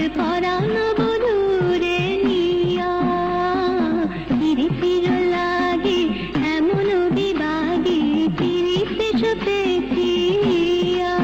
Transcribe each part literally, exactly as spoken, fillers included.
পরানো বধুরে নিয়া ফিরি ফিরো লাগে এমন বিবাগে ফিরিতে সপেছিয়া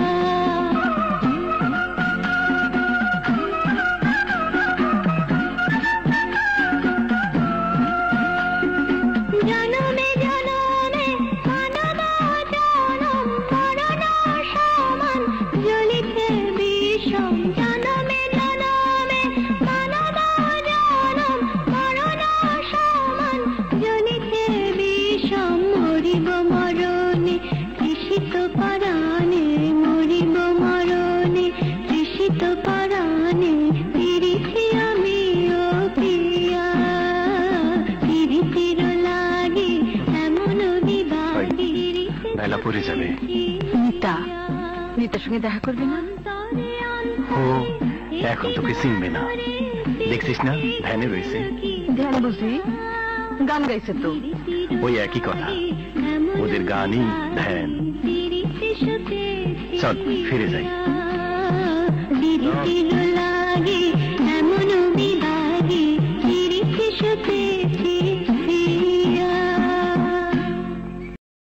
জনমে জনমে মানব জনম মরণ সমান জ্বলিতে বিষম জনমে জনমে মানব জনম মরণ সমান জ্বলিতে বিষম মরিব মরণে তৃষিত পরাণে মরিব মরণে তৃষিত পরাণে ফিরিছি আমিও প্রিয়া ফিরি ফিরো লাগে এমন বিবাগে বেলা পড়ে যাবে। নিতা নিতার সঙ্গে দেখা করবি না? ও এখন তোকে চিনবে না, দেখছিস না ধ্যানে রয়েছে। ধ্যান বুঝি? গান গাইছে তো। ওই একই কথা, ওদের গানই ধ্যান। চল ফিরে যাই।